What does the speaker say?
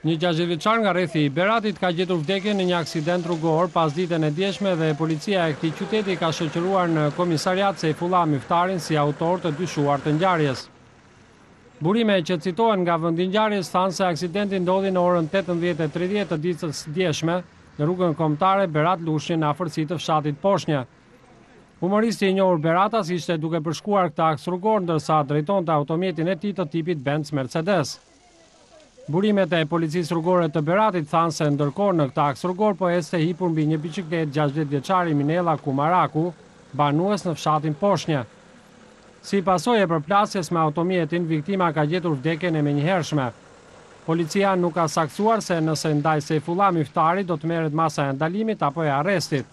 Një 60 vjeçar nga rrethi i Beratit ka gjetur vdekjen në një aksident rrugor pas ditën e djeshme dhe policia e këtij qyteti ka shoqëruar në komisariat Sejfullah Miftarin si autor të dyshuar të ngjarjes. Burime që citohen nga vendi i ngjarjes thanë se aksidenti ndodhi në orën 18:30 të ditës së djeshme në rrugën kombëtare Berat-Lushnjë në afërsi të fshatit Poshnjë. Humoristi i njohur Beratas ishte duke përshkuar këtë aks rrugor ndërsa drejtonte automjetin e tij të tipit Benz Mercedes. Burimet e policisë rrugore të Beratit thanë se ndërkohë në këtë aks rrugor po ecte hipur mbi një biçikletë 60 vjeçari Minella Kumaraku, banues në fshatin Poshnjë. Si pasojë e përplasjes me automjetin, viktima ka gjetur vdekjen e menjëhershme. Policia nuk ka saktuar se nëse ndaj Sejfullah Miftari do të merret masa e ndalimit apo e arrestit.